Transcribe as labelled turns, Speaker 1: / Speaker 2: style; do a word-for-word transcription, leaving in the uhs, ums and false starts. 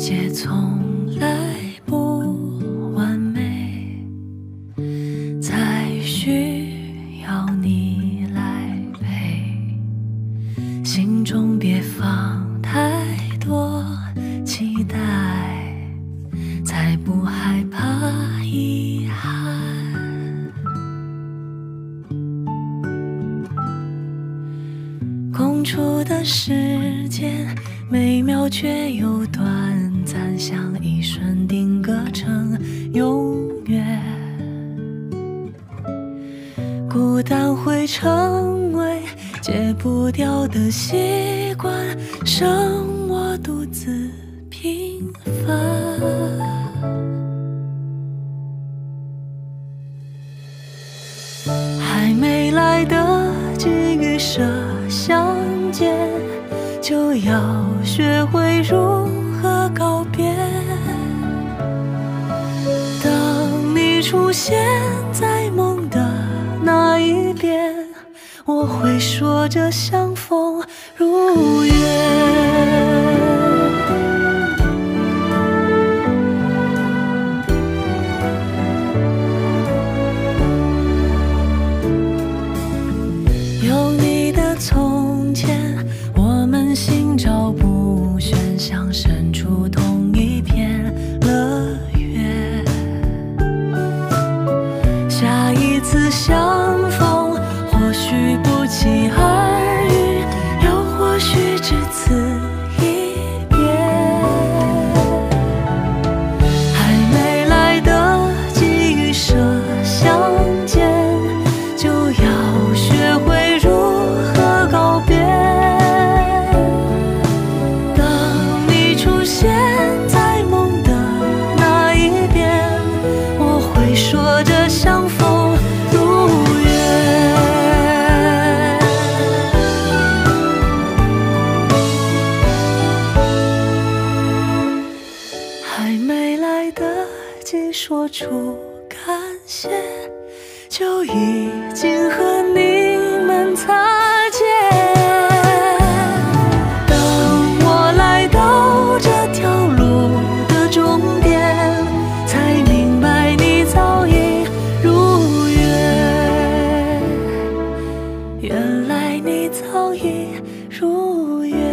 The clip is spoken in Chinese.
Speaker 1: 界从来不完美，才需要你来陪。心中别放太多期待，才不害怕遗憾。空出的时间美妙却又短暂，像一瞬定格成永远。孤单会成为戒不掉的习惯，剩我独自平凡。还没来得及预设相见，就要学会如何告别。当你出现在梦的那一边，我会说着相逢如约。有你的从前，我们心照不宣，像身处同一片乐园。下一次相逢，或许不期而遇，又或许只此一别。还没来得及预设相见，就要学会如何告别。当你出现在梦的那一边，我会说着相逢如约。还没来得及说出感谢，就已经和你们擦肩。当我来到这条路的终点，才明白你早已如约。原来你早已如约。